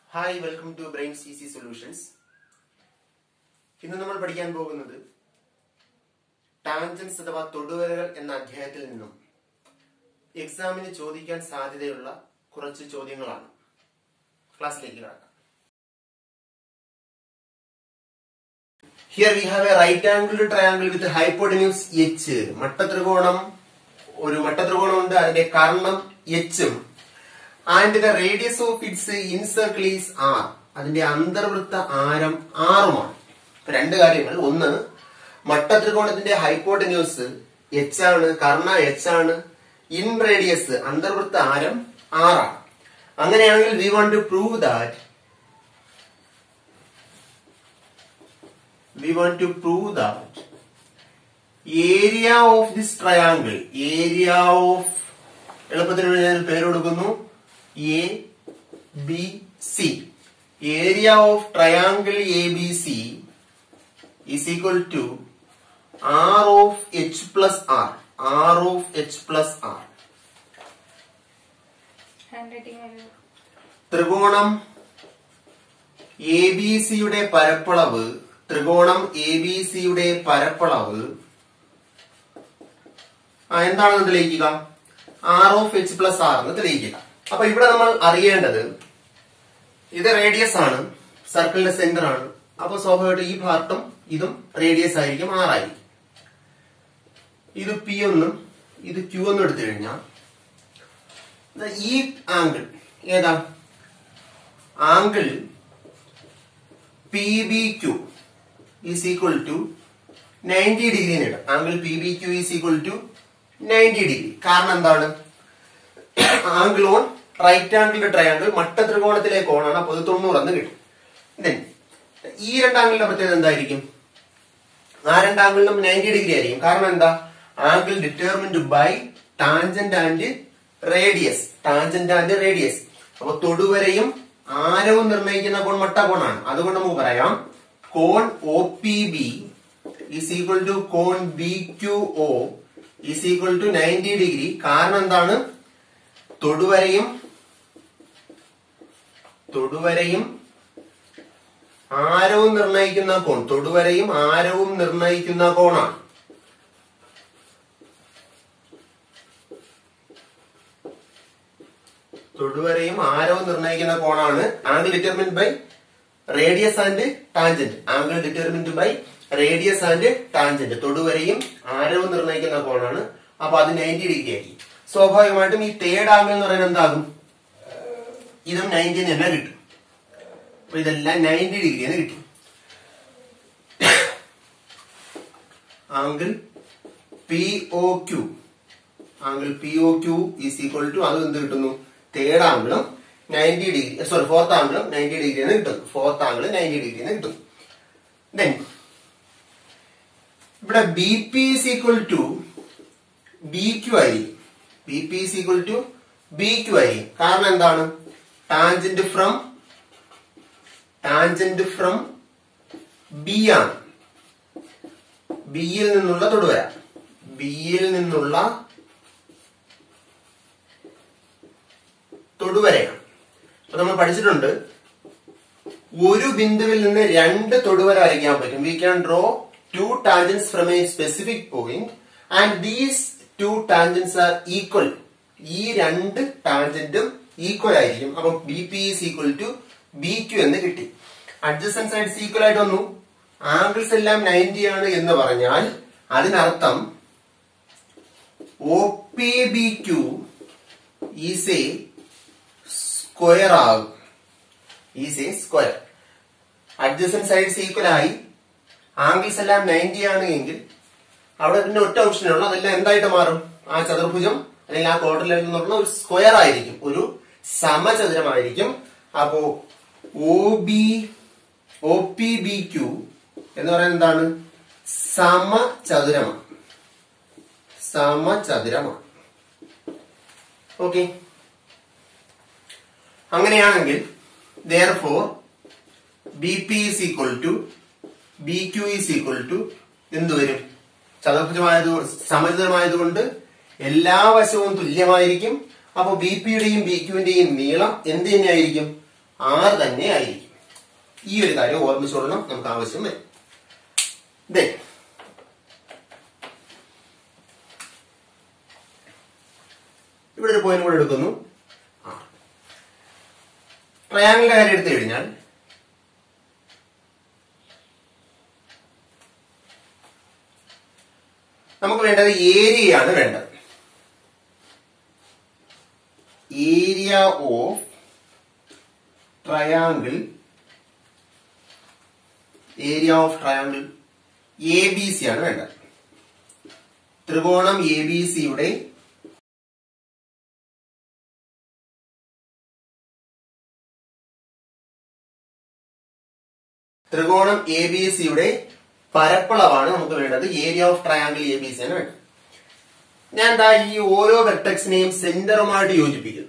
Hi welcome to Brains Easy Solutions. ഇന്ന് നമ്മൾ പഠിക്കാൻ പോകുന്നത് ടാൻജൻസ് അഥവാ തൊടുവരകൾ എന്ന അധ്യായത്തിൽ നിന്നും എക്സാമിന് ചോദിക്കാൻ സാധ്യതയുള്ള കുറച്ച് ചോദ്യങ്ങളാണ്. ക്ലാസ്സിലേക്ക് കടക്കാം. Here we have a right angled triangle with hypotenuse h. ഒരു മട്ടത്രികോണം ഉണ്ട്, അതിന്റെ കർണം h ഉം and the radius of its incircle is r. അതിന്റെ അന്തർവൃത്ത ആരം r ഉമാണ്. രണ്ട് കാര്യങ്ങൾ, ഒന്ന് മട്ടത്രികോണത്തിന്റെ ഹൈപ്പോട്ടന്യൂസ് h ആണ്, കർണ h ആണ്, ഇൻ റേഡിയസ് അന്തർവൃത്ത ആരം r ആണ്. അങ്ങനെയാണെങ്കിൽ we want to prove that area of this triangle, എളുപ്പത്തിന് ഞാൻ പേര് കൊടുക്കുന്നു A B C. Area of triangle ABC is equal to R of H plus R. R of H plus R. ത്രികോണം ABC യുടെ പരപ്പളവ്, എന്താണെന്ന് തെളിയിക്കുക? R of H plus R എന്ന് തെളിയിക്കുക. അപ്പൊ ഇവിടെ നമ്മൾ അറിയേണ്ടത്, ഇത് റേഡിയസ് ആണ്, സർക്കിളിന്റെ സെന്റർ ആണ്. അപ്പൊ സ്വാഭാവികമായിട്ട് ഈ പാർട്ടും ഇതും റേഡിയസ് ആയിരിക്കും, R ആയിരിക്കും. ഇത് P1 ഇത് Q1 എടുത്തു കഴിഞ്ഞാൽ ഈ ആംഗിൾ ഏതാ? Angle PBQ is equal to 90 degree എന്ന് ഇടാം. Angle PBQ is equal to 90 degree. കാരണം എന്താണ്? Angle on right angle triangle മട്ടത്രികോണത്തിലെ കോണാണ്, അപ്പൊ അത് 90 എന്ന് കിട്ടും. ഈ രണ്ടാംഗിളിന്റെ പ്രത്യേകത എന്തായിരിക്കും? ആ രണ്ടാംഗിളിനും 90 ഡിഗ്രി ആയിരിക്കും. കാരണം എന്താ? Angle determined by tangent and radius. അപ്പൊ തൊടുവരയും ആരവും നിർണ്ണയിക്കുന്ന കോൺ മട്ടകോണാണ്. അതുകൊണ്ട് നമുക്ക് പറയാം കോൺ OPB ഈസ് ഈക്വൽ ടു കോൺ BQO is equal to 90 degree. കാരണം എന്താണ്? തൊടുവരയും ആരവും നിർണ്ണയിക്കുന്ന കോൺ, കോണാണ്. Angle determined by radius and tangent. തൊടുവരയും ആരവും നിർണ്ണയിക്കുന്ന കോണാണ്, അപ്പൊ അത് 90 ഡിഗ്രി ആയിരിക്കും. സ്വാഭാവികമായിട്ടും ഈ തേർഡ് ആംഗിൾ എന്ന് പറയുന്നത് എന്താകും? ഇതും 90 തന്നെ കിട്ടും. അപ്പൊ ഇതെല്ലാം 90 ഡിഗ്രി എന്ന് കിട്ടും. Angle POQ is equal to, അത് എന്ത് കിട്ടുന്നു? തേർഡ് ആംഗിളും 90 ഡിഗ്രി, ഫോർത്ത് ആംഗിളും 90 ഡിഗ്രി എന്ന് കിട്ടും. Then ഇവിടെ BP is equal to BQ ആയിരിക്കും. കാരണം എന്താണ്? ടാൻജന്റ് ഫ്രം B ആണ്. ബിയിൽ നിന്നുള്ള തൊടുവരയാണ്. അപ്പൊ നമ്മൾ പഠിച്ചിട്ടുണ്ട്, ഒരു ബിന്ദുവിൽ നിന്ന് രണ്ട് തൊടുവര വരയ്ക്കാൻ പറ്റും. We can draw 2 tangents from a specific point and these 2 tangents are equal. ഈ രണ്ട് ടാൻജന്റും ഈക്വൽ ആയിരിക്കും. അപ്പൊ BP is equal to BQ എന്ന് കിട്ടി. അഡ്ജസന്റ് സൈഡ്സ് ഈക്വൽ ആയിട്ട് വന്നു. ആംഗിൾസ് എല്ലാം 90 ആണ് എന്ന് പറഞ്ഞാൽ അതിനർത്ഥം OPBQ is a സ്ക്വയർ ആകും. അഡ്ജസന്റ് സൈഡ്സ് ഈക്വൽ ആയി, ആംഗിൾസ് എല്ലാം 90 ആണ് എങ്കിൽ അവിടെ പിന്നെ ഒറ്റ ഓപ്ഷനേ ഉള്ളൂ, അതെല്ലാം എന്തായിട്ട് മാറും? ആ ചതുർഭുജം അല്ലെങ്കിൽ ആ ക്വാഡ്രിലേറ്റർ എന്ന് പറഞ്ഞ ഒരു സ്ക്വയർ ആയിരിക്കും, ഒരു സമചതുരമായിരിക്കും. അപ്പോ OPBQ എന്ന് പറയുന്നത് എന്താണ്? സമചതുരമാണ്. ഓക്കെ, അങ്ങനെയാണെങ്കിൽ therefore BP is equal to BQ is equal to എന്ത് വരും? സമചതുരമായതുകൊണ്ട് എല്ലാ വശവും തുല്യമായിരിക്കും. അപ്പൊ BP യുടെയും BQ ന്റെയും നീളം എന്ത് തന്നെയായിരിക്കും? 6 തന്നെ ആയിരിക്കും. ഈ ഒരു കാര്യം ഓർമ്മിച്ചോളണം, നമുക്ക് ആവശ്യം വരും. Then ഇവിടെ ഒരു പോയിന്റ് കൂടെ എടുക്കുന്നു. ട്രയാങ്കിളിന്റെ കാര്യം എടുത്തു കഴിഞ്ഞാൽ നമുക്ക് വേണ്ടത് ഏരിയയാണ് വേണ്ടത്. ഏരിയ ഓഫ് ട്രയാങ്കിൾ ABC ആണ് വേണ്ടത്. ത്രികോണം ABCയുടെ പരപ്പളവാണ് നമുക്ക് വേണ്ടത്. ഏരിയ ഓഫ് ട്രയാങ്കിൾ ABC ആണ് വേണ്ടത്. ഞാൻ എന്താ ഈ ഓരോ വെർട്ടെക്സിനെയും സെന്ററുമായിട്ട് യോജിപ്പിക്കുന്നു.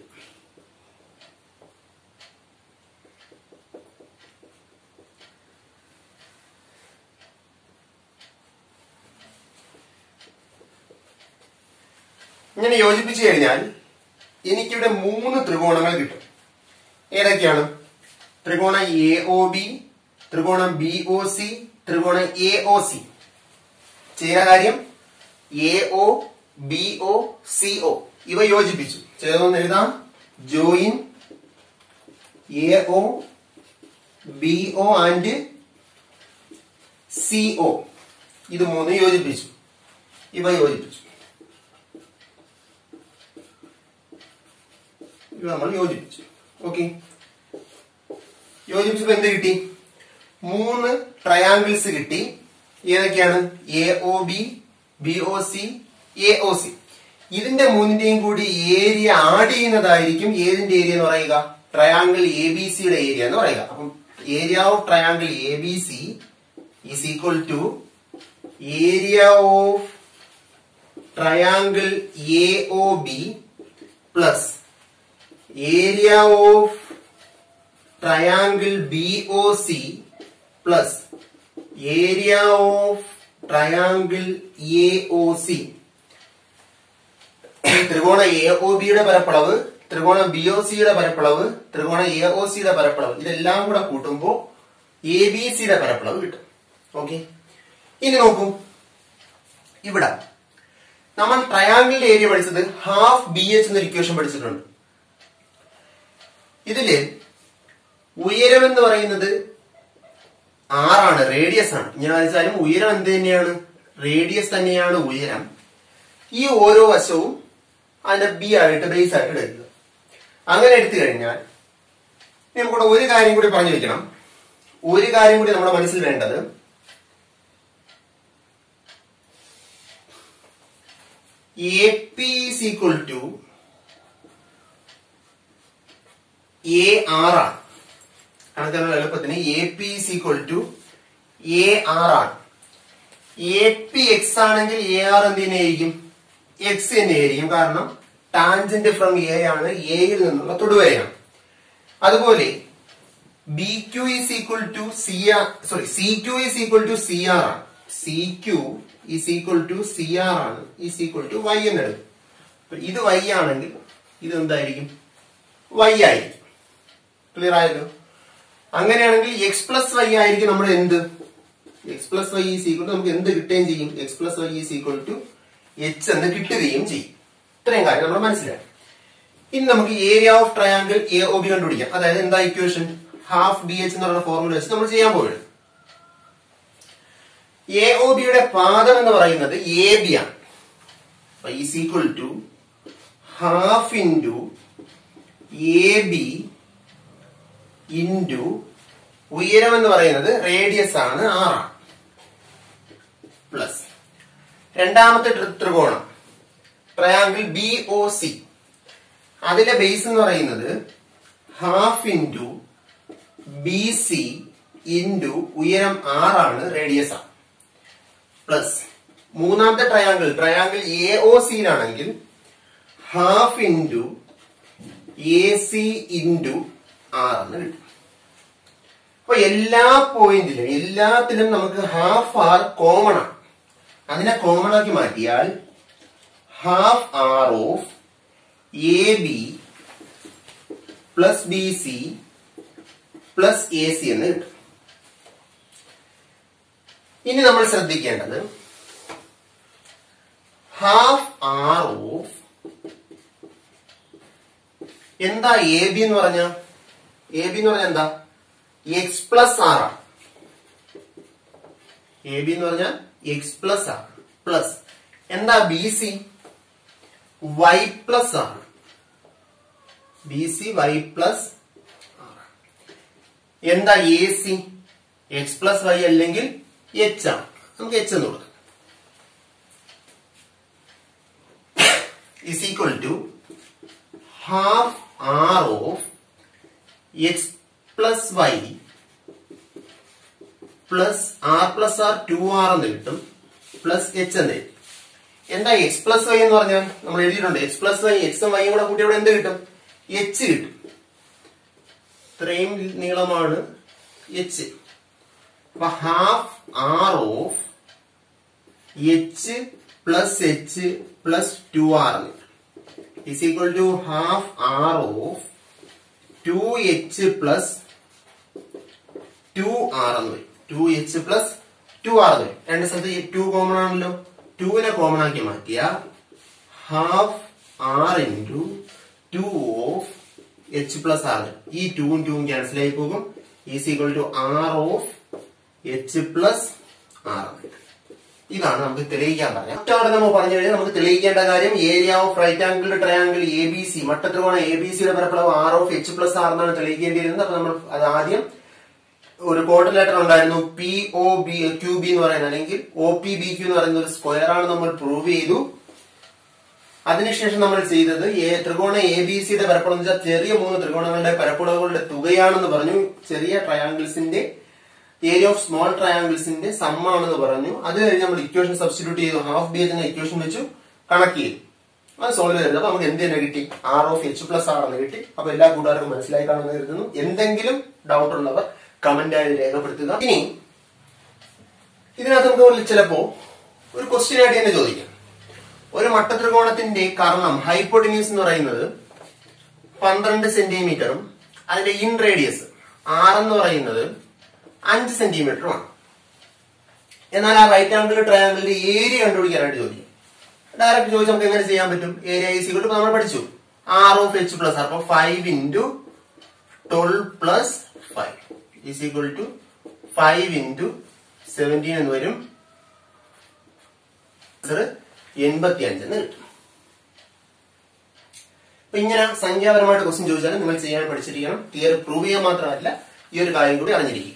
ഇങ്ങനെ യോജിപ്പിച്ചു കഴിഞ്ഞാൽ എനിക്കിവിടെ 3 ത്രികോണങ്ങൾ കിട്ടും. ഏതൊക്കെയാണ്? ത്രികോണം AOB, ത്രികോണം BOC, ത്രികോണം AOC. ചെയ്യുന്ന കാര്യം AO, BO, CO ഇവ യോജിപ്പിച്ചു. ചെയ്തൊന്ന് എഴുതാം. Join AO, BO and CO. ഇത് 3 യോജിപ്പിച്ചു. ഇവ യോജിപ്പിച്ചു. നമ്മൾ യോജിപ്പിച്ചു. ഓക്കെ, യോജിപ്പിച്ചപ്പോ എന്ത് കിട്ടി? 3 ട്രയാങ്കിൾസ് കിട്ടി. ഏതൊക്കെയാണ്? AOB, BOC, AOC. ഇതിന്റെ 3ന്റെയും കൂടി ഏരിയ ആഡ് ചെയ്യുന്നതായിരിക്കും ഏതിന്റെ ഏരിയ എന്ന് പറയുക? ട്രയാങ്കിൾ ABCയുടെ ഏരിയ എന്ന് പറയുക. അപ്പം area of triangle ABC is equal to area of triangle AOB plus area of triangle BOC plus area of triangle AOC. ത്രികോണ AOBയുടെ പരപ്പളവ്, ത്രികോണ BOCയുടെ പരപ്പളവ്, ത്രികോണ AOCയുടെ പരപ്പളവ്, ഇതെല്ലാം കൂടെ കൂട്ടുമ്പോൾ ABCയുടെ പരപ്പളവ് കിട്ടും. ഓക്കെ, ഇനി നോക്കൂ. ഇവിടെ നമ്മൾ ട്രയാങ്കിളിന്റെ ഏരിയ പഠിച്ചത് ഹാഫ് BH എന്നൊരു ഇക്വേഷൻ പഠിച്ചിട്ടുണ്ട്. ഇതില് ഉയരം എന്ന് പറയുന്നത് 6 ആണ്, റേഡിയസ് ആണ്. ഇങ്ങനെ വരച്ചാലും ഉയരം എന്ത് തന്നെയാണ്? റേഡിയസ് തന്നെയാണ് ഉയരം. ഈ ഓരോ വശവും അതിന്റെ B ആയിട്ട് ബേസ് ആയിട്ട് എടുക്കുക. അങ്ങനെ എടുത്തു കഴിഞ്ഞാൽ നമുക്കിവിടെ ഒരു കാര്യം കൂടി പറഞ്ഞു വെക്കണം. ഒരു കാര്യം കൂടി നമ്മുടെ മനസ്സിൽ വേണ്ടത്, AP is equal to AR ആണ്. കണക്കാനുള്ള എളുപ്പത്തിന് AP is equal to AR ആണ്. AP X ആണെങ്കിൽ AR എന്ത് തന്നെയായിരിക്കും? X തന്നെയായിരിക്കും. കാരണം ടാൻജന്റ് ഫ്രം A ആണ്, എയിൽ നിന്നുള്ള തൊടുവരയാണ്. അതുപോലെ BQ is equal to CQ is equal to CR ആണ്. CQ is equal to CR ആണ്, is equal to Y എന്നെടുക്കും. ഇത് Y ആണെങ്കിൽ ഇത് എന്തായിരിക്കും? Y ആയിരിക്കും. ക്ലിയർ ആയല്ലോ? അങ്ങനെയാണെങ്കിൽ X പ്ലസ് Y ആയിരിക്കും നമ്മുടെ എന്ത്? X plus Y is equal to നമുക്ക് എന്ത് കിട്ടുകയും ചെയ്യും? X plus Y is equal to H എന്ന് കിട്ടുകയും ചെയ്യും. ഇത്രയും കാര്യം നമ്മൾ മനസ്സിലായി. ഇനി നമുക്ക് ഏരിയ ഓഫ് ട്രയാങ്കിൾ AOB കണ്ടുപിടിക്കാം. അതായത് എന്താ ഇക്വേഷൻ? ഹാഫ് BH എന്നുള്ള ഫോർമുല വെച്ച് നമ്മൾ ചെയ്യാൻ പോകുന്നത്. AOBയുടെ പാദം എന്ന് പറയുന്നത് AB ആണ്. is equal to half into AB into ഉയരം എന്ന് പറയുന്നത് റേഡിയസ് ആണ് 6 ആണ്. പ്ലസ് രണ്ടാമത്തെ ത്രികോണം ട്രയാങ്കിൾ BOC, അതിലെ ബേസ് എന്ന് പറയുന്നത് ഹാഫ് ഇൻറ്റു BC ഇൻറ്റു ഉയരം 6 ആണ്, റേഡിയസ് ആണ്. പ്ലസ് മൂന്നാമത്തെ ട്രയാങ്കിൾ AOCയിലാണെങ്കിൽ ഹാഫ് ഇൻറ്റു AC ഇൻറ്റു 6 എന്ന് കിട്ടും. അപ്പൊ എല്ലാ പോയിന്റിലും എല്ലാത്തിലും നമുക്ക് ഹാഫ് R കോമൺ ആണ്. അതിനെ കോമൺ ആക്കി മാറ്റിയാൽ half R of AB plus BC plus A C എന്ന് കിട്ടും. ഇനി നമ്മൾ ശ്രദ്ധിക്കേണ്ടത് ഹാഫ് ആർ ഓഫ് എന്താ എ ബി എന്ന് പറഞ്ഞ എന്താ എക്സ് പ്ലസ് ആർ ആണ്. എ ബി എന്ന് പറഞ്ഞാൽ എക്സ് പ്ലസ് ആർ പ്ലസ് എന്താ B C Y plus R. B C Y plus R. എന്താ A C X plus Y അല്ലെങ്കിൽ എച്ച് ആണ്. നമുക്ക് എച്ച് എന്ന് കൊടുക്കാം. is equal to half r of x plus y plus r plus r 2r എന്ന് കിട്ടും plus H എന്ന് കിട്ടും. എന്താ എക്സ് പ്ലസ് വൈ എന്ന് പറഞ്ഞാൽ നമ്മൾ എഴുതിയിട്ടുണ്ട്. എക്സ് പ്ലസ് വൈ എക്സും വൈയും കൂടെ കൂട്ടി ഇവിടെ എന്ത് കിട്ടും? എച്ച് കിട്ടും. ഇത്രയും നീളമാണ് എച്ച്. അപ്പൊ half R of H plus H plus 2r എന്ന് കിട്ടും. is equal to half r of 2h plus 2r എന്ന് വരും. 2h plus 2r എന്ന് വരും. രണ്ട് സ്ഥലത്ത് 2 കോമൺ ആണല്ലോ. 2 കോമൺ ആക്കി മാറ്റിയ half r into 2 of h plus r. ഈ 2ഉം 2ഉം ക്യാൻസൽ ആയി പോകും. is equal to r of h plus r. ഇതാണ് നമുക്ക് തെളിയിക്കാൻ പറയാം. മറ്റവിടെ നമ്മൾ പറഞ്ഞു കഴിഞ്ഞാൽ നമുക്ക് തെളിയിക്കേണ്ട കാര്യം area of right angle triangle A B C മട്ടത്രികോണ എ ബി സിയുടെ പരപ്പളവ് R of H plus R എന്നാണ് തെളിയിക്കേണ്ടിയിരുന്നത്. അപ്പൊ നമ്മൾ അത് ആദ്യം ഒരു കോർഡിനേറ്റർ ഉണ്ടായിരുന്നു P O B Q B എന്ന് പറയുന്നത്, അല്ലെങ്കിൽ ഒ പി ബി ക്യൂ എന്ന് പറയുന്ന ഒരു സ്ക്വയർ ആണ് നമ്മൾ പ്രൂവ് ചെയ്തു. അതിനുശേഷം നമ്മൾ ചെയ്തത് ത്രികോണ എ ബി സിയുടെ പരപ്പളം എന്ന് വെച്ചാൽ ചെറിയ 3 ത്രികോണങ്ങളുടെ പരപ്പളവുകളുടെ തുകയാണെന്ന് പറഞ്ഞു. ചെറിയ ട്രയാംഗിൾസിന്റെ ഏരിയ ഓഫ് സ്മോൾ ട്രയാംഗിൾസിന്റെ സമ്മാണെന്ന് പറഞ്ഞു. അത് കഴിഞ്ഞ് നമ്മൾ ഇക്വേഷൻ സബ്സ്റ്റിറ്റ്യൂട്ട് ചെയ്തു. ഹാഫ് ബി എച്ച് എന്ന ഇക്വേഷൻ വെച്ചു കണക്ട് ചെയ്തു. അത് സോൾവ് ചെയ്തത്. അപ്പൊ നമുക്ക് എന്ത് തന്നെ കിട്ടി? R of H plus R എന്ന് കിട്ടി. അപ്പൊ എല്ലാ കൂട്ടുകാർക്കും മനസ്സിലായി കാണുമെന്ന് കരുതുന്നു. എന്തെങ്കിലും ഡൗട്ട് ഉള്ളവർ കമന്റ് ആയി രേഖപ്പെടുത്തുക. ഇനി ഇതിനകത്ത് നമുക്ക് ചിലപ്പോ ഒരു ക്വസ്റ്റ്യൻ ആയിട്ട് തന്നെ ചോദിക്കാം. ഒരു മട്ടത്രികോണത്തിന്റെ കർണം ഹൈപ്പോട്ടിന്യൂസ് എന്ന് പറയുന്നത് 12 സെന്റിമീറ്ററും അതിന്റെ ഇൻ റേഡിയസ് ആർ എന്ന് പറയുന്നത് 5 സെന്റിമീറ്ററുമാണ്. എന്നാൽ ആ റൈറ്റ് ആംഗിൾ ട്രയാംഗിളിന്റെ ഏരിയ കണ്ടുപിടിക്കാനായിട്ട് ചോദിക്കും. ഡയറക്റ്റ് ചോദിച്ചാൽ നമുക്ക് എങ്ങനെ ചെയ്യാൻ പറ്റും? ഏരിയ ഈസ് ഈക്വൽ ടു നമ്മൾ പഠിച്ചു R of H plus R. അപ്പൊ 5 into 12 plus 5 is equal to 5 into 17 എന്ന് വരും. 85 എന്ന് കിട്ടും. അപ്പൊ ഇങ്ങനെ സംഖ്യാപരമായിട്ട് ക്വസ്റ്റ്യൻ ചോദിച്ചാൽ നിങ്ങൾ ചെയ്യാൻ പഠിച്ചിരിക്കണം. തിയറി പ്രൂവ് ചെയ്യാൻ മാത്രമല്ല ഈ ഒരു കാര്യം കൂടി അറിഞ്ഞിരിക്കുക.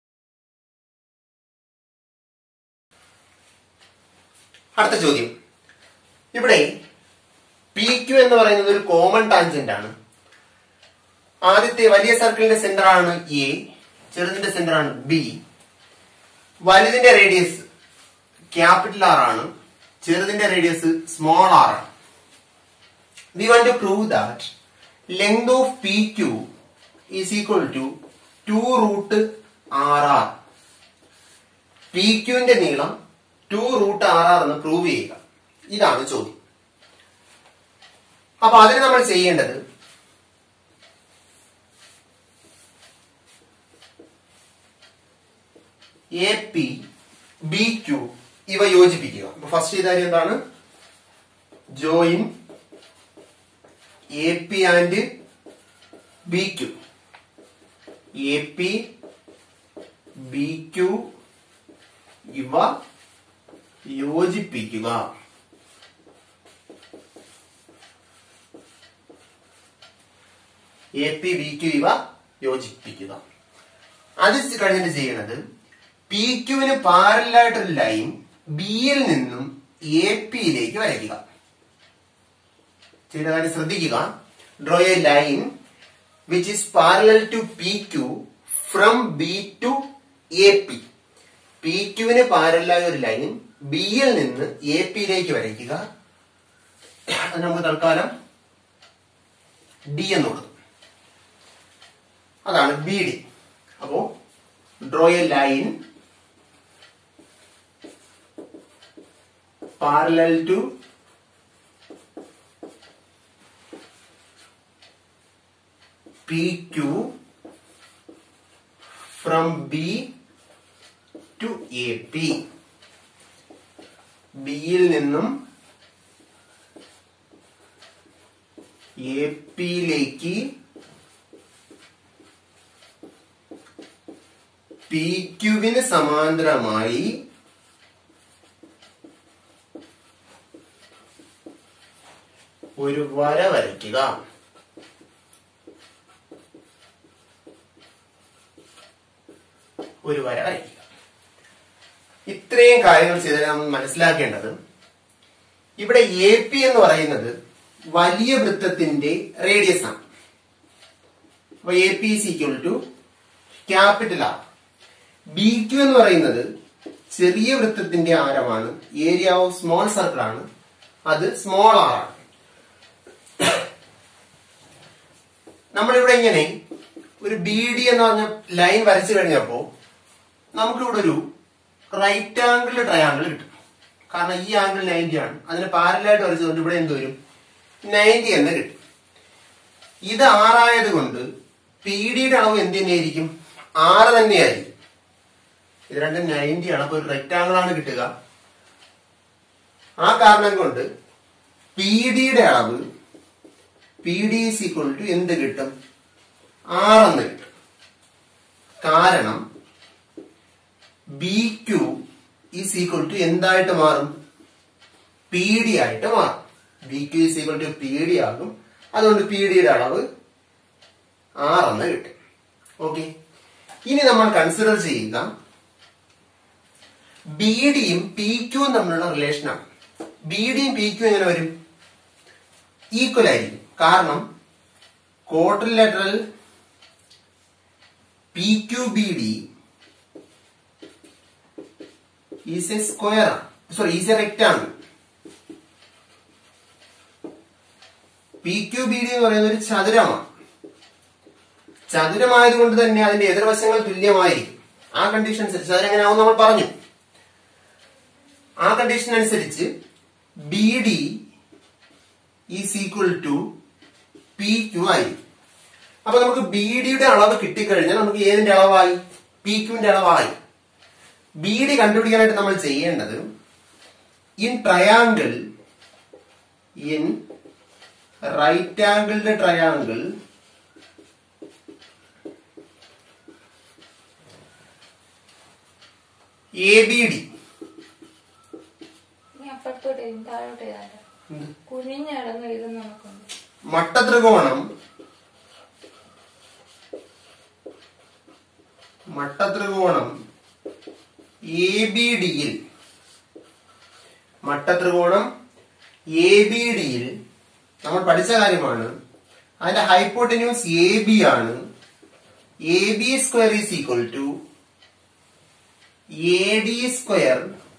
അടുത്ത ചോദ്യം. ഇവിടെ പി ക്യു എന്ന് പറയുന്നത് ഒരു കോമൺ ടാൻജന്റ് ആണ്. ആദ്യത്തെ വലിയ സർക്കിളിന്റെ സെന്റർ ആണ് എ, ചെറുതിന്റെ സെന്റർ ആണ് ബി. വലുതിന്റെ റേഡിയസ് ക്യാപിറ്റൽ ആർ ആണ്, ചെറുതിന്റെ റേഡിയസ് സ്മോൾ ആർ ആണ്. We want to prove that length of P Q is equal to 2 root RR. P ക്യുവിന്റെ നീളം 2 root RR എന്ന് പ്രൂവ് ചെയ്യുക. ഇതാണ് ചോദ്യം. അപ്പൊ അതിന് നമ്മൾ ചെയ്യേണ്ടത് എ പി ബി ക്യു ഇവ യോജിപ്പിക്കുക. അപ്പൊ ഫസ്റ്റ് ചെയ്ത കാര്യം എന്താണ്? Join A P and B Q. A P B Q ഇവ യോജിപ്പിക്കുക. എ പി ബി ക്യു ഇവ യോജിപ്പിക്കുക. അത് കഴിഞ്ഞിട്ട് ചെയ്യണത് പി ക്യുവിന് പാരലായിട്ടൊരു ലൈൻ ബിയിൽ നിന്നും എ പിയിലേക്ക് വരയ്ക്കുക. ചെയ്ത കാര്യം ശ്രദ്ധിക്കുക. Draw a line which is parallel to PQ from B to AP. PQ ന് പാരലായ ഒരു ലൈൻ ബിയിൽ നിന്ന് എ പിയിലേക്ക് വരയ്ക്കുക. നമുക്ക് തൽക്കാലം ഡി എന്ന് കൊടുക്കും. അതാണ് ബി ഡി. അപ്പോ draw a line parallel to PQ from B to A P. ബിയിൽ നിന്നും എ പിയിലേക്ക് പി ക്യൂവിന് സമാന്തരമായി ഒരു വര വരയ്ക്കുക. ഒരു വര വരയ്ക്കുക. ഇത്രയും കാര്യങ്ങൾ ചെയ്താൽ നമ്മൾ മനസ്സിലാക്കേണ്ടത്, ഇവിടെ എ പി എന്ന് പറയുന്നത് വലിയ വൃത്തത്തിന്റെ റേഡിയസ് ആണ്. അപ്പൊ A P is equal to capital R. B Q എന്ന് പറയുന്നത് ചെറിയ വൃത്തത്തിന്റെ ആരമാണ്, ഏരിയ ഓഫ് സ്മോൾ സർക്കിൾ ആണ്, അത് സ്മോൾ ആർ ആണ്. നമ്മളിവിടെ ഇങ്ങനെ ഒരു ബി ഡി എന്ന് പറഞ്ഞ ലൈൻ വരച്ചു കഴിഞ്ഞപ്പോ നമുക്കിവിടെ ഒരു റൈറ്റ് ആംഗിൾ ട്രയാംഗിൾ കിട്ടും. കാരണം ഈ ആംഗിൾ 90 ആണ്, അതിന് പാരലായിട്ട് വരച്ചതുകൊണ്ട് ഇവിടെ എന്ത് വരും, 90 എന്ന് കിട്ടും. ഇത് 6 ആയതുകൊണ്ട് പി ഡിയുടെ അളവ് എന്ത് തന്നെയായിരിക്കും, 6 തന്നെയായിരിക്കും. ഇത് രണ്ടും 90 ആണ്, അപ്പൊ ഒരു റെക്ടാംഗിൾ ആണ് കിട്ടുക. ആ കാരണം കൊണ്ട് പി ഡിയുടെ അളവ് P D is equal to എന്ത് കിട്ടും, 6 എന്ന് കിട്ടും. കാരണം B Q is equal to എന്തായിട്ട് മാറും, പി ഡി ആയിട്ട് മാറും. B Q is equal to P D ആകും. അതുകൊണ്ട് പി ഡിയുടെ അളവ് 6 എന്ന് കിട്ടും. ഓക്കെ, ഇനി നമ്മൾ കൺസിഡർ ചെയ്യുക ബി ഡിയും പി ക്യൂവും തമ്മിലുള്ള റിലേഷനാണ്. ബി ഡിയും പി ക്യൂ എങ്ങനെ വരും, ഈക്വൽ ആയിരിക്കും. കാരണം quadrilateral P Q B D is a square ആണ്, sorry is a rectangle. P Q B D എന്ന് പറയുന്നത് ഒരു ചതുരമാണ്. ചതുരമായതുകൊണ്ട് തന്നെ അതിന്റെ എതിർവശങ്ങൾ തുല്യമായിരിക്കും. ആ കണ്ടീഷൻ അനുസരിച്ച് അതെങ്ങനെയാവും നമ്മൾ പറഞ്ഞു. ആ കണ്ടീഷൻ അനുസരിച്ച് B D is equal to P Q ആയിരിക്കും. അപ്പൊ നമുക്ക് ബി ഡിയുടെ അളവ് കിട്ടിക്കഴിഞ്ഞാൽ നമുക്ക് ഏതിന്റെ അളവായി, പി ക്യൂവിന്റെ അളവായി. ബി ഡി കണ്ടുപിടിക്കാനായിട്ട് നമ്മൾ ചെയ്യേണ്ടത് in triangle, in right angled triangle A B D. മട്ടത്രികോണം എ ബി ഡിയിൽ, മട്ടത്രികോണം എ ബി ഡിയിൽ നമ്മൾ പഠിച്ച കാര്യമാണ്. അതിന്റെ ഹൈപ്പോട്ടന്യൂസ് എ ബി ആണ്. A B square is equal to A D square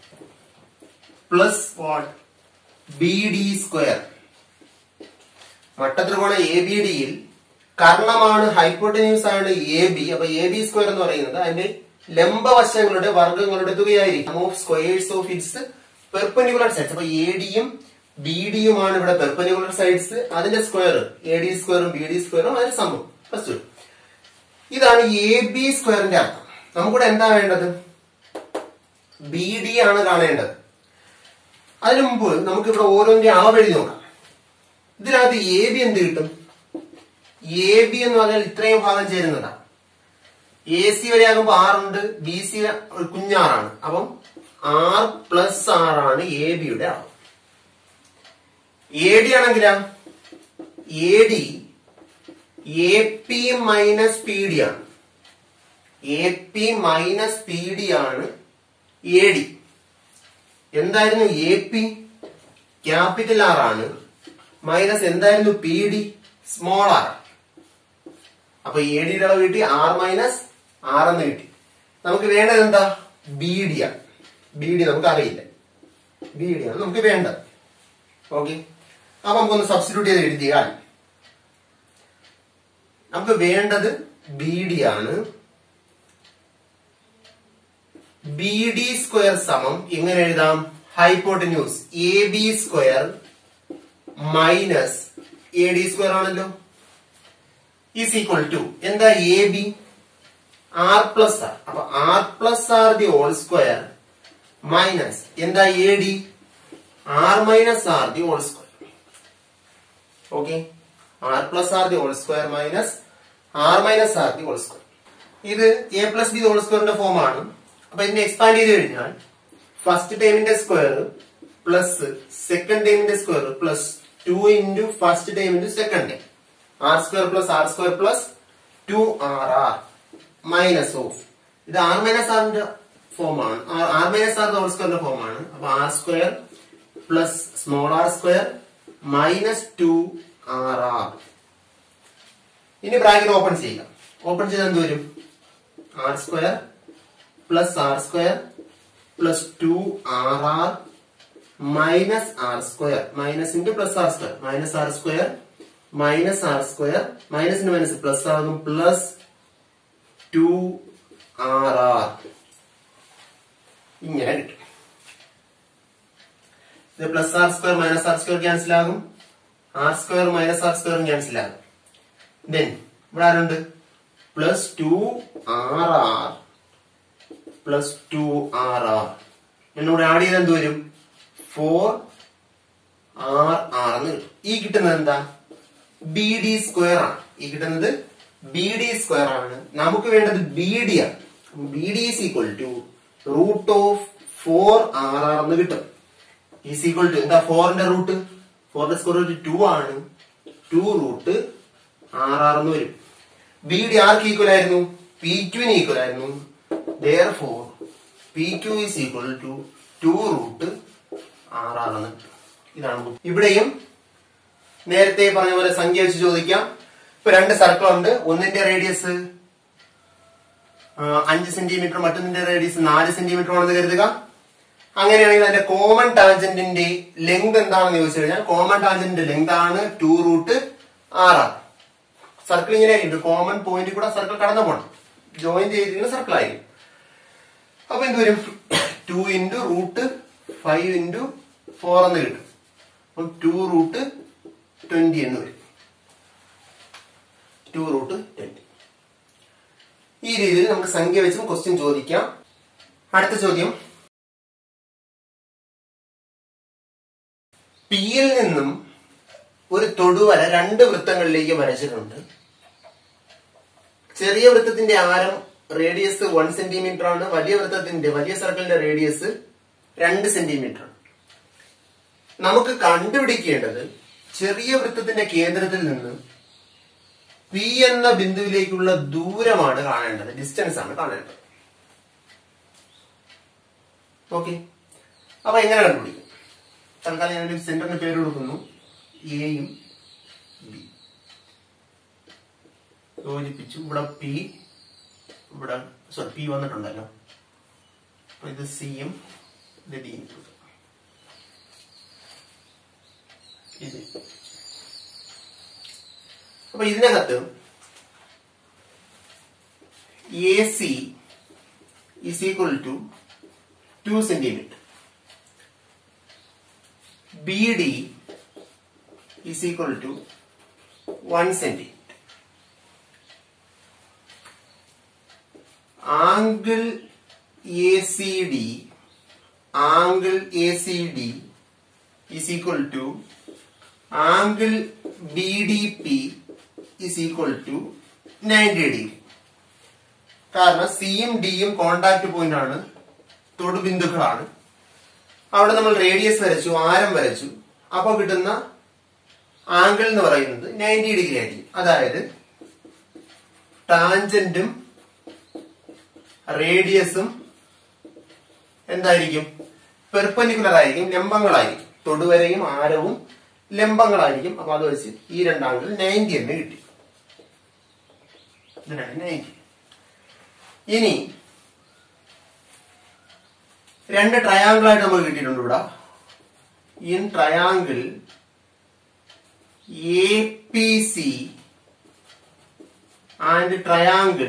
plus what, B D square. മട്ടത്രികോണം എ ബി ഡിയിൽ കർണമാണ്, ഹൈപ്പോട്ടന്യൂസ് ആണ് എ ബി. അപ്പൊ എ ബി സ്ക്വയർ എന്ന് പറയുന്നത് അതിന്റെ ലംബവശങ്ങളുടെ വർഗങ്ങളുടെ തുകയായിരിക്കും. Of squares of its perpendicular sides. അപ്പൊ എ ഡിയും ബി ഡിയുമാണ് ഇവിടെ പെർപെൻഡിക്കുലർ സൈഡ്സ്. അതിന്റെ സ്ക്വയർ എ ഡി സ്ക്വയറും ബി ഡി സ്ക്വയറും അതിന്റെ സംഭവം. ഫസ്റ്റ് ഇതാണ് എ ബി സ്ക്വയറിന്റെ അർത്ഥം. നമുക്കിവിടെ എന്താ വേണ്ടത്, ബി ഡി ആണ് കാണേണ്ടത്. അതിനു മുമ്പ് നമുക്ക് ഇവിടെ ഓരോന്നിന്റെ അളവ് എഴുതി നോക്കാം. ഇതിനകത്ത് എ ബി എന്ത് കിട്ടും, എ ബി എന്ന് പറഞ്ഞാൽ ഇത്രയും ഭാഗം ചേരുന്നതാണ്. എ സി വരെ ആകുമ്പോൾ 6 ഉണ്ട്, ബി സി ഒരു കുഞ്ഞാറാണ്. അപ്പം 6 പ്ലസ് 6 ആണ് എ ബിയുടെ അളവ്. എ ഡി ആണെങ്കിലാ A D A P minus P D ആണ്. A P minus P D ആണ് എ ഡി. എന്തായിരുന്നു എ പി, ക്യാപിറ്റൽ ആർ ആണ്. മൈനസ് എന്തായിരുന്നു പി ഡി, സ്മോൾ ആർ. അപ്പൊ എ ഡിയുടെ അളവ് കിട്ടി 6 മൈനസ് 6 എന്ന് കിട്ടി. നമുക്ക് വേണ്ടത് എന്താ, ബി ഡി ആണ്. ബി ഡി നമുക്ക് അറിയില്ല, ബി ഡി ആണ് നമുക്ക് വേണ്ടത്. ഓക്കെ, അപ്പൊ നമുക്കൊന്ന് സബ്സ്റ്റിറ്റ്യൂട്ട് ചെയ്ത് എഴുതിയാൽ നമുക്ക് വേണ്ടത് ബി ഡി ആണ്. ബി ഡി സ്ക്വയർ സമം എങ്ങനെ എഴുതാം, hypotenuse A B square minus A D square ആണല്ലോ, ഈസ് ഈക്വൽ ടു എന്താ A B, R plus R. അപ്പൊ R plus R the whole square minus എന്താ A D R minus R the whole square. Okay, R plus R the whole square minus R minus R the whole square. ഇത് A plus B whole സ്ക്വയറിന്റെ form ആണ്. അപ്പൊ ഇതിനെ expand ചെയ്ത് കഴിഞ്ഞാൽ first ടൈമിന്റെ square plus second ടൈമിന്റെ square plus 2 into first term into second term R square plus 2rr minus of ഇത് ആർ മൈനസ് ആറിന്റെ ഫോം ആണ്. ആർ മൈനസ് ആർ ഹോൾ സ്ക്വയറിന്റെ ഫോം ആണ്. അപ്പൊ R square plus small R square minus 2rr. ഇനി bracket open ചെയ്യുക. Open ചെയ്താൽ എന്ത് വരും? R square plus 2rr minus R square minus into plus R square minus R square മൈനസിന് minus plus ആകും പ്ലസ് 2rr. ഇങ്ങനെ കിട്ടും. ഇത് plus R square minus R square cancel ആകും. R square minus R square cancel ആകും. Then ഇവിടെ ആരുണ്ട്? Plus 2rr plus 2rr എന്നോട് ആഡ് ചെയ്ത് എന്ത് വരും? 4rr എന്ന് കിട്ടും. ഈ കിട്ടുന്നത് എന്താ? ബി ഡി സ്ക്വയർ ആണ്. ഈ കിട്ടുന്നത് ബി ഡി സ്ക്വയർ ആണ്. നമുക്ക് വേണ്ടത് ബി ഡി ആണ്. B D is equal to root of 4rr എന്ന് കിട്ടും. ഈസ് ഈക്വൽ ടു എന്താ? 4ന്റെ റൂട്ട് 4ന്റെ സ്ക്വയർ റൂട്ട് 2 ആണ്. 2 റൂട്ട് rr എന്ന് വരും. ബി ഡി ആർക്ക് ഈക്വൽ ആയിരുന്നു? പി ക്യൂന് ഈക്വൽ ആയിരുന്നു. therefore PQ is equal to 2 root rr എന്ന് കിട്ടും. ഇതാണ്. ഇവിടെയും നേരത്തെ പറഞ്ഞ പോലെ സംഖ്യ വെച്ച് ചോദിക്കാം. ഇപ്പൊ 2 സർക്കിൾ ഉണ്ട്. ഒന്നിന്റെ റേഡിയസ് 5 സെന്റിമീറ്റർ, മറ്റൊന്നിന്റെ റേഡിയസ് 4 സെന്റിമീറ്റർ ആണെന്ന് കരുതുക. അങ്ങനെയാണെങ്കിൽ അതിന്റെ കോമൺ ടാൻജന്റിന്റെ ലെങ്ത് എന്താണെന്ന് ചോദിച്ചു കഴിഞ്ഞാൽ കോമൺ ടാൻജന്റിന്റെ ലെങ്ത് ആണ് 2 റൂട്ട് rr. സർക്കിൾ ഇങ്ങനെ ആയിരിക്കും. കോമൺ പോയിന്റ് കൂടെ സർക്കിൾ കടന്നു പോകണം. ജോയിൻ ചെയ്തിരിക്കുന്ന സർക്കിൾ ആയിരിക്കും. അപ്പൊ എന്ത് വരും? 2 into റൂട്ട് 5 into 4 എന്ന് കിട്ടും. അപ്പം 2 റൂട്ട് 20 എന്ന് വരും. 2 റൂട്ട് 20. ഈ രീതിയിൽ നമുക്ക് സംഖ്യ വെച്ചും ക്വസ്റ്റ്യൻ ചോദിക്കാം. അടുത്ത ചോദ്യം, പിയിൽ നിന്നും ഒരു തൊടുവര 2 വൃത്തങ്ങളിലേക്ക് വരച്ചിട്ടുണ്ട്. ചെറിയ വൃത്തത്തിന്റെ ആരം റേഡിയസ് 1 സെന്റിമീറ്റർ ആണ്. വലിയ സർക്കിളിന്റെ റേഡിയസ് 2 സെന്റിമീറ്റർ ആണ്. നമുക്ക് കണ്ടുപിടിക്കേണ്ടത് ചെറിയ വൃത്തത്തിന്റെ കേന്ദ്രത്തിൽ നിന്ന് പി എന്ന ബിന്ദുവിലേക്കുള്ള ദൂരമാണ് കാണേണ്ടത്. ഡിസ്റ്റൻസ് ആണ് കാണേണ്ടത്. ഓക്കെ, അപ്പൊ എങ്ങനെ കണ്ടുപിടിക്കും? തൽക്കാലം ഞാനൊരു സെന്ററിന് പേര് കൊടുക്കുന്നു. എയും ബി യോജിപ്പിച്ചു. ഇവിടെ പി, ഇവിടെ പി വന്നിട്ടുണ്ടല്ലോ. അപ്പൊ ഇത് സിയും ഇത് ഡിയും. ഇത് അപ്പൊ ഇതിനകത്ത് A C is equal to 2 centimetre, B D is equal to 1 centimetre. Angle ACD is equal to angle BDP is equal to 90 degree. കാരണം സിയും ഡിയും കോണ്ടാക്ട് പോയിന്റ് ആണ്, തൊടുബിന്ദുക്കളാണ്. അവിടെ നമ്മൾ റേഡിയസ് വരച്ചു, ആരം വരച്ചു. അപ്പൊ കിട്ടുന്ന ആംഗിൾ എന്ന് പറയുന്നത് 90 ഡിഗ്രി ആയിരിക്കും. അതായത് ടാൻജന്റും റേഡിയസും എന്തായിരിക്കും? പെർപെൻഡിക്കുലർ ആയിരിക്കും, ലംബങ്ങളായിരിക്കും. തൊടുവരയും ആരവും ലംബങ്ങളായിരിക്കും. അപ്പൊ അത് വെച്ച് ഈ 2 ആംഗിൾ 90 എന്ന് കിട്ടി. 90. ഇനി 2 ട്രയാങ്കിൾ ആയിട്ട് നമുക്ക് കിട്ടിയിട്ടുണ്ട്. ഇവിടെ in triangle APC and triangle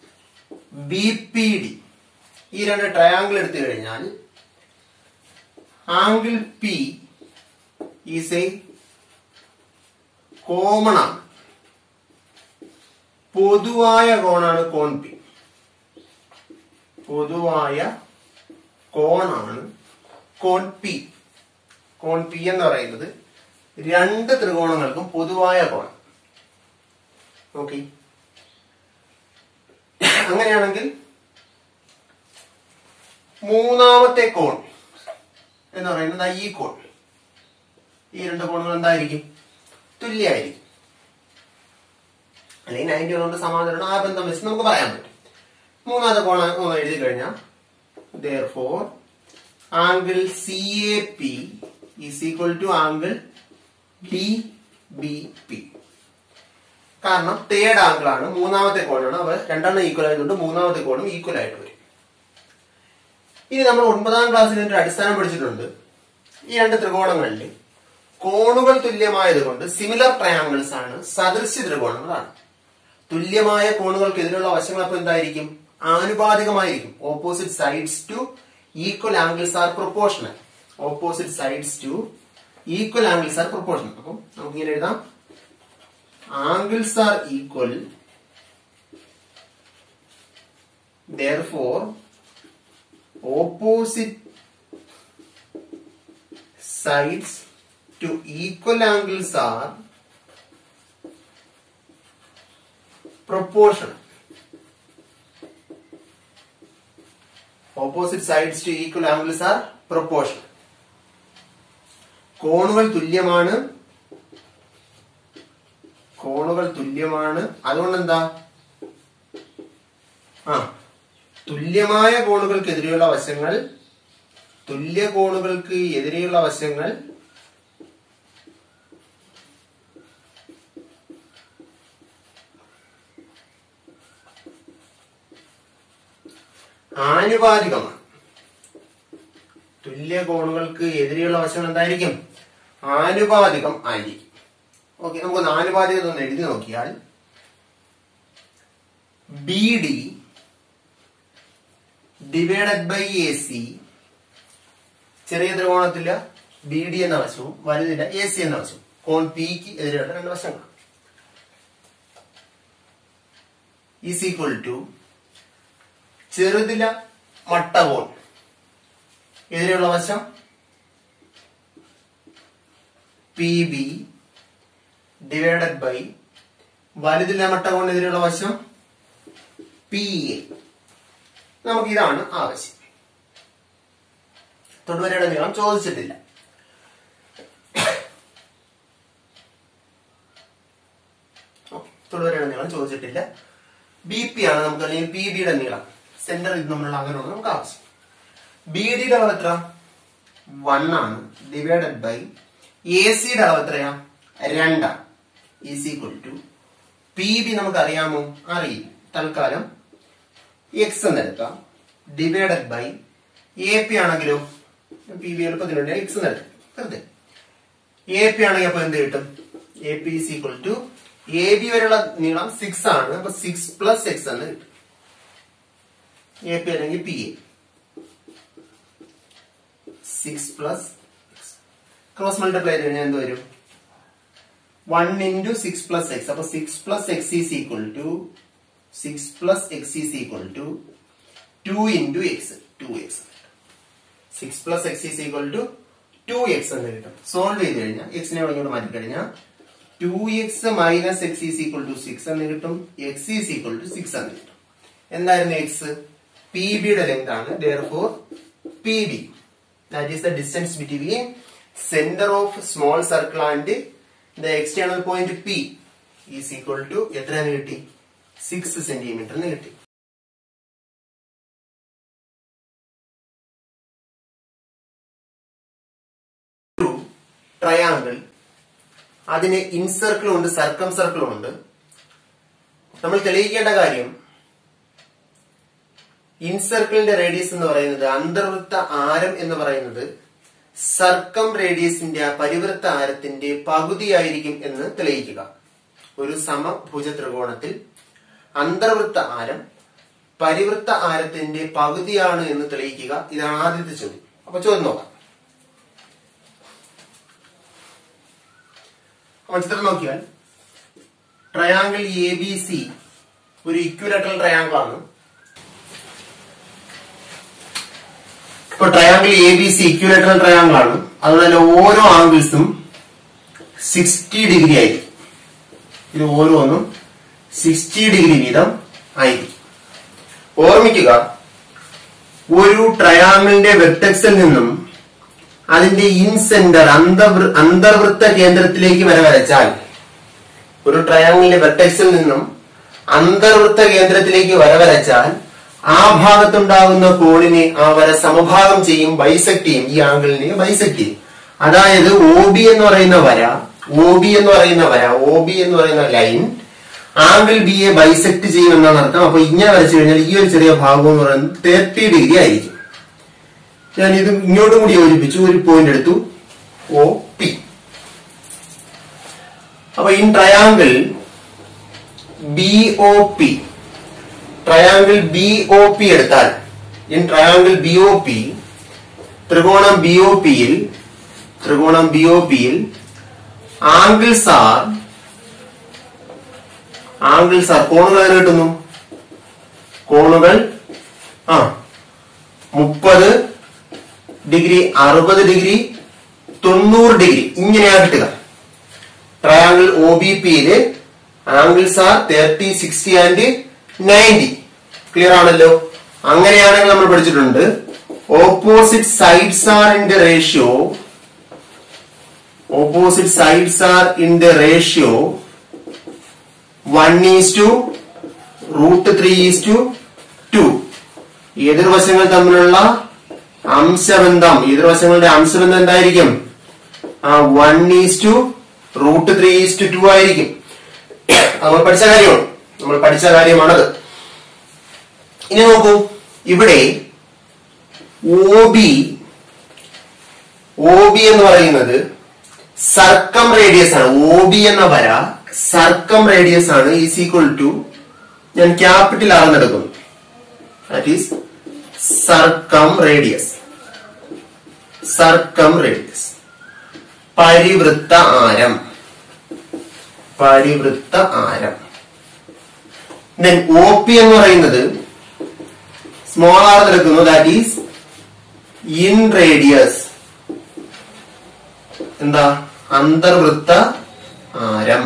BPD, ഈ 2 ട്രയാങ്കിൾ എടുത്തു കഴിഞ്ഞാൽ angle P is a common ആണ്, പൊതുവായ കോണാണ് കോൺ P. പൊതുവായ കോണാണ് കോൺ പി. കോൺ പി എന്ന് പറയുന്നത് രണ്ട് ത്രികോണങ്ങൾക്കും പൊതുവായ കോൺ. ഓക്കെ, അങ്ങനെയാണെങ്കിൽ മൂന്നാമത്തെ കോൺ എന്ന് പറയുന്നത് ഈ കോൺ. ഈ രണ്ട് കോണുകൾ എന്തായിരിക്കും? തുല്യമായിരിക്കും. അല്ലെങ്കിൽ 90 കൊണ്ട് സമാന്തരമാണ്. ആ ബന്ധം വെച്ച് നമുക്ക് പറയാൻ പറ്റും. മൂന്നാമത്തെ കോൺ എഴുതി കഴിഞ്ഞാൽ therefore angle CAP is equal to angle DBP. കാരണം തേർഡ് ആംഗിൾ ആണ്, മൂന്നാമത്തെ കോണാണ്. അവ രണ്ടെണ്ണം ഈക്വൽ ആയതുകൊണ്ട് മൂന്നാമത്തെ കോണും ഈക്വൽ ആയിട്ട് വരും. ഇനി നമ്മൾ 9ാം ക്ലാസ്സിൽ ഒരു അടിസ്ഥാനം പഠിച്ചിട്ടുണ്ട്. ഈ രണ്ട് ത്രികോണങ്ങളിൽ കോണുകൾ തുല്യമായത് കൊണ്ട് സിമിലർ ട്രയാങ്കിൾസ് ആണ്, സദൃശ്യ ത്രികോണങ്ങളാണ്. തുല്യമായ കോണുകൾക്കെതിരെയുള്ള വശങ്ങൾ അപ്പോൾ എന്തായിരിക്കും? ആനുപാതികമായിരിക്കും. Opposite sides to equal angles are proportional. Opposite sides to equal angles are proportional. അപ്പം നമുക്ക് ഇങ്ങനെ എഴുതാം, angles are equal, therefore opposite sides to equal angles are proportional. Opposite sides to equal angles are proportional. കോണുകൾ തുല്യമാണ്, കോണുകൾ തുല്യമാണ്. അതുകൊണ്ട് എന്താ? തുല്യമായ കോണുകൾക്കെതിരെയുള്ള വശങ്ങൾ, തുല്യ കോണുകൾക്ക് എതിരെയുള്ള വശങ്ങൾ ആനുപാതികമാണ്. തുല്യ കോണുകൾക്ക് എതിരെയുള്ള വശങ്ങൾ എന്തായിരിക്കും? ആനുപാതികം ആയിരിക്കും. ഓക്കെ, നമുക്ക് ആനുപാതികത ഒന്ന് എഴുതി നോക്കിയാൽ BD ഡിവൈഡഡ് ബൈ AC. ചെറിയ ത്രികോണത്തില് BD എന്ന വശവും വലുതില്ല AC എന്ന വശവും കോൺ പിക്ക് എതിരെയുള്ള രണ്ട് വശങ്ങൾ ഈസ് ഈക്വൽ ടു ചെറുതില മട്ടകോൺ എതിരെയുള്ള വശം PB ഡിവൈഡഡ് ബൈ വലുതില മട്ടകോൺ എതിരെയുള്ള വശം PA. നമുക്ക് ഇതാണ് ആവശ്യം. തൊടുവരയുടെ നീളം ചോദിച്ചിട്ടില്ല. തൊടുവരയുടെ നീളം ചോദിച്ചിട്ടില്ല. BP ആണ് നമുക്ക്, അല്ലെങ്കിൽ PBയുടെ നീളം, സെന്ററിൽ നമ്മളുള്ള അകലമാണ് നമുക്ക് ആവശ്യം. BDയുടെ അളവ് എത്ര? 1 ആണ്. ഡിവൈഡഡ് ബൈ ACയുടെ അളവ് എത്രയാ? 2 ഈസ് ഈക്വൽ ടു PB നമുക്ക് അറിയാമോ? അറിയില്ല. തൽക്കാലം X എന്നെടുക്കാം. ഡിവൈഡഡ് ബൈ AP ആണെങ്കിലോ PB എളുപ്പത്തിനുണ്ട് X എന്നെടുക്കാം. വെറുതെ AP ആണെങ്കിൽ അപ്പൊ എന്ത് കിട്ടും? AP is equal to AB വരെയുള്ള നീളം 6 ആണ്. അപ്പൊ 6 പ്ലസ് X എന്ന് കിട്ടും. AP അല്ലെങ്കിൽ PA 6 പ്ലസ് ക്രോസ് മൾട്ടിപ്ലൈ ചെയ്ത് കഴിഞ്ഞാൽ എന്ത് വരും? 1 into 6 plus X. അപ്പൊ 6 plus X is equal to 6 plus X is equal to 2 into X. 2X. 6 plus X is equal to 2X എന്ന് കിട്ടും. സോൾവ് ചെയ്ത് കഴിഞ്ഞാൽ Xനെ ഇങ്ങോട്ട് മാറ്റി കഴിഞ്ഞാൽ 2X minus X is equal to 6 എന്ന് കിട്ടും. X is equal to 6 എന്ന് കിട്ടും. എന്തായിരുന്നു X? PBയുടെ ലെങ്ത് ആണ്. Therefore PB, that is the distance between center of small circle and the external point P, is equal to എത്രയാണ് കിട്ടി? 6 centimetre എന്ന് കിട്ടി. ട്രയാങ്കിൾ, അതിന് ഇൻസർക്കിളും ഉണ്ട് സർക്കം സർക്കിളും ഉണ്ട്. നമ്മൾ തെളിയിക്കേണ്ട കാര്യം, ഇൻസർക്കിളിന്റെ റേഡിയസ് എന്ന് പറയുന്നത്, അന്തർവൃത്ത ആരം എന്ന് പറയുന്നത് സർക്കം റേഡിയസിന്റെ, പരിവൃത്ത ആരത്തിന്റെ പകുതിയായിരിക്കും എന്ന് തെളിയിക്കുക. ഒരു സമഭുജ ത്രികോണത്തിൽ അന്തർവൃത്ത ആരം പരിവൃത്ത ആരത്തിന്റെ പകുതിയാണ് എന്ന് തെളിയിക്കുക. ഇതാണ് ആദ്യത്തെ ചോദ്യം. അപ്പൊ ചോദ്യം നോക്കാം. ചിത്രം നോക്കിയാൽ ട്രയാങ്കിൾ ABC ഒരു ഇക്വിലാറ്ററൽ ട്രയാങ്കിൾ ആണ്. ഇപ്പൊ triangle A B C equilateral triangle ആണ്. അതുകൊണ്ട് തന്നെ ഓരോ ആംഗിൾസും 60 ഡിഗ്രി ആയിരിക്കും. ഇത് ഓരോന്നും 60 ഡിഗ്രി വീതം ആയിരിക്കും. ഓർമ്മിക്കുക, ഒരു ട്രയാങ്കിളിന്റെ വെർട്ടെക്സിൽ നിന്നും അതിന്റെ ഇൻ സെന്റർ അന്തർവൃത്ത കേന്ദ്രത്തിലേക്ക് വരച്ചാൽ, ഒരു ട്രയാങ്കിളിന്റെ വെർട്ടെക്സിൽ നിന്നും അന്തർവൃത്ത കേന്ദ്രത്തിലേക്ക് വരച്ചാൽ ആ ഭാഗത്തുണ്ടാകുന്ന കോണിനെ ആ വര സമഭാഗം ചെയ്യും, ബൈസെക്ട് ചെയ്യും. ഈ ആംഗിളിനെ ബൈസെക്ട് ചെയ്യും. അതായത് OB എന്ന് പറയുന്ന വര, OB എന്ന് പറയുന്ന ലൈൻ ആംഗിൾ ബി യെ ബൈസെക്ട് ചെയ്യും എന്നാണ് അർത്ഥം. അപ്പൊ ഇങ്ങനെ വരച്ചു കഴിഞ്ഞാൽ ഈ ഒരു ചെറിയ ഭാഗം എന്ന് പറയുന്നത് 30 ഡിഗ്രി ആയിരിക്കും. ഞാൻ ഇത് ഇങ്ങോട്ടും കൂടി യോജിപ്പിച്ചു, ഒരു പോയിന്റ് എടുത്തു, OP. അപ്പൊ in triangle BOP, triangle BOP എടുത്താൽ, ഇൻ ട്രയാങ്കിൾ BOP, ത്രികോണം BOP യിൽ ആംഗിൾസ് ആർ കോണുകൾ എങ്ങനെ കിട്ടുന്നു? കോണുകൾ 30 ഡിഗ്രി, 60 ഡിഗ്രി, 90 ഡിഗ്രി ഇങ്ങനെയാണ് കിട്ടുക. ട്രയാങ്കിൾ OBP യില് ആംഗിൾസ് ആർ 30, 60 ആൻഡ് 90. ക്ലിയർ ആണല്ലോ? അങ്ങനെയാണെങ്കിൽ നമ്മൾ പഠിച്ചിട്ടുണ്ട് opposite sides are in the ratio 1:3:2. എതിർവശങ്ങൾ തമ്മിലുള്ള അംശബന്ധം, എതിർവശങ്ങളുടെ അംശബന്ധം എന്തായിരിക്കും? 1:3:2 ആയിരിക്കും. നമ്മൾ പഠിച്ച കാര്യമാണത്. ഇനി നോക്കൂ, ഇവിടെ OB എന്ന് പറയുന്നത് സർക്കം റേഡിയസ് ആണ്. OB എന്ന വര സർക്കം റേഡിയസ് ആണ്. ഈസ് ഈക്വൽ ടു, ഞാൻ ക്യാപിറ്റൽ ആർ എടുക്കുന്നു, ദാറ്റ് ഈസ് സർക്കം റേഡിയസ്. പരിവൃത്ത ആരം. ദെൻ OP എന്ന് പറയുന്നത് സ്മോൾ ആർ എടുക്കുന്നു, ദാറ്റ് ഈസ് ഇൻ റേഡിയസ്. എന്താ? അന്തർവൃത്ത ആരം.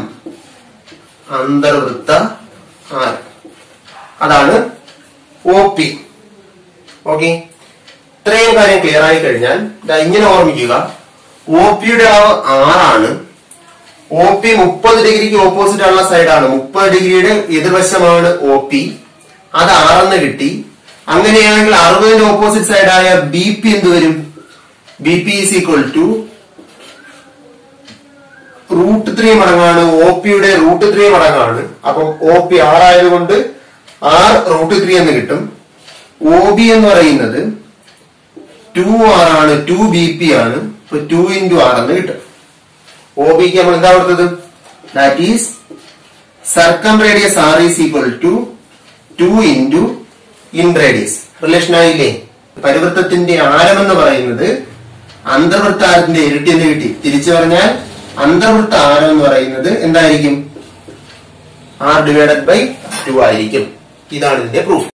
അതാണ് OP. ഓക്കെ, ഇത്രയും കാര്യം ക്ലിയർ ആയി കഴിഞ്ഞാൽ ഇങ്ങനെ ഓർമ്മിക്കുക, OP യുടെ അളവ് 6 ആണ്. OP 30 ഡിഗ്രിക്ക് ഓപ്പോസിറ്റ് ഉള്ള സൈഡാണ്. 30 ഡിഗ്രിയുടെ എതിർവശമാണ് OP. അത് 6 കിട്ടി. അങ്ങനെയാണെങ്കിൽ 60ന്റെ ഓപ്പോസിറ്റ് സൈഡായ BP എന്ത് വരും? BP ഈസ് ഈക്വൽ ടു √3 മടങ്ങാണ്. OP യുടെ √3 മടങ്ങാണ്. അപ്പം OP 6 ആയതുകൊണ്ട് R√3 എന്ന് കിട്ടും. OB എന്ന് പറയുന്നത് 2R ആണ്, 2BP ആണ്. അപ്പൊ 2 × R എന്ന് കിട്ടും. OBക്ക് നമ്മൾ എന്താ കൊടുത്തത്? That is circumradius R is equal to 2 × inradius. Relation ആയില്ലേ? പരിവൃത്തത്തിന്റെ ആരം എന്ന് പറയുന്നത് അന്തർവൃത്താരത്തിന്റെ ഇരട്ടി എന്ന് കിട്ടി. തിരിച്ചു പറഞ്ഞാൽ അന്തർവൃത്ത ആരം എന്ന് പറയുന്നത് എന്തായിരിക്കും? R/2 ആയിരിക്കും. ഇതാണ് ഇതിന്റെ പ്രൂഫ്.